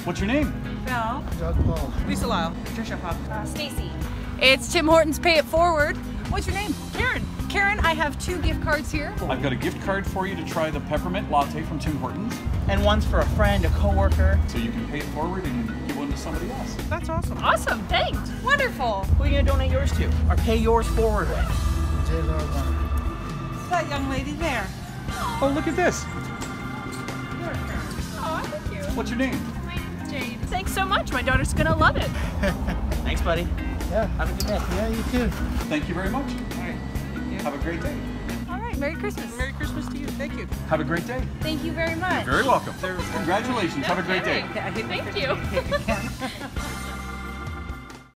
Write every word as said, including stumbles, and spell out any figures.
What's your name? Val. Doug Paul. Lisa Lyle. Patricia Pop. Uh, Stacy. It's Tim Hortons Pay It Forward. What's your name? Karen. Karen, I have two gift cards here. I've got a gift card for you to try the Peppermint Lattte from Tim Hortons. And one's for a friend, a coworker. So you can pay it forward and give one to somebody else. That's awesome. Awesome, thanks. Wonderful. Who are you gonna donate yours to? Or pay yours forward with? J Lo Warner. That young lady there. Oh, look at this. Oh, thank you. What's your name? My name's Jade. Thanks so much. My daughter's gonna love it. Thanks, buddy. Yeah. Have a good day. Yeah, you too. Thank you very much. All right. Thank you. Have a great day. All right, Merry Christmas. Merry Christmas to you. Thank you. Have a great day. Thank you very much. You're very welcome. Congratulations. Have a great day. Thank you.